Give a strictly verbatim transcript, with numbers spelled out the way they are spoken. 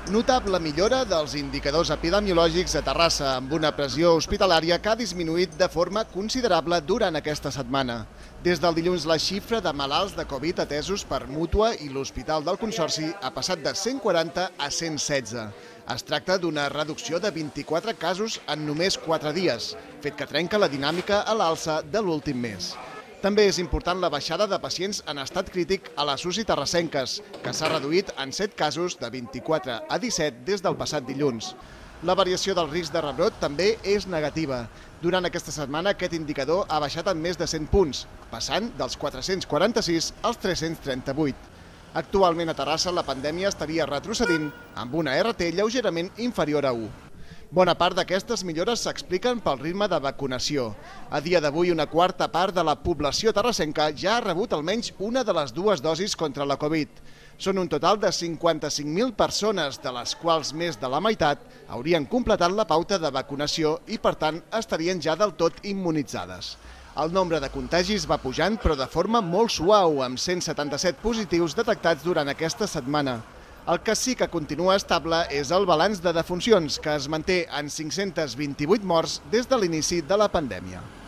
Notable millora dels indicadors epidemiològics a Terrassa, amb una pressió hospitalària que ha disminuït de forma considerable durant aquesta setmana. Des del dilluns, la xifra de malalts de Covid atesos per Mútua i l'Hospital del Consorci ha passat de cent quaranta a cent setze. Es tracta d'una reducció de vint-i-quatre casos en només quatre dies, fet que trenca la dinàmica a l'alça de l'últim mes. També és important la baixada de pacients en estat crític a les U C I terrassenques, que s'ha reduït en set casos de vint-i-quatre a disset des del passat dilluns. La variació del risc de rebrot també és negativa. Durant aquesta setmana aquest indicador ha baixat en més de cent punts, passant dels quatre-cents quaranta-sis als tres-cents trenta-vuit. Actualment a Terrassa la pandèmia estaria retrocedint amb una R T lleugerament inferior a u. Bona part d'aquestes millores s'expliquen pel ritme de vacunació. A dia d'avui, una quarta part de la població terrassenca ja ha rebut almenys una de les dues dosis contra la Covid. Són un total de cinquanta-cinc mil persones, de les quals més de la meitat haurien completat la pauta de vacunació i, per tant, estarien ja del tot immunitzades. El nombre de contagis va pujant, però de forma molt suau, amb cent setanta-set positius detectats durant aquesta setmana. El que sí que continua estable és el balanç de defuncions, que es manté en cinc-cents vint-i-vuit morts des de l'inici de la pandèmia.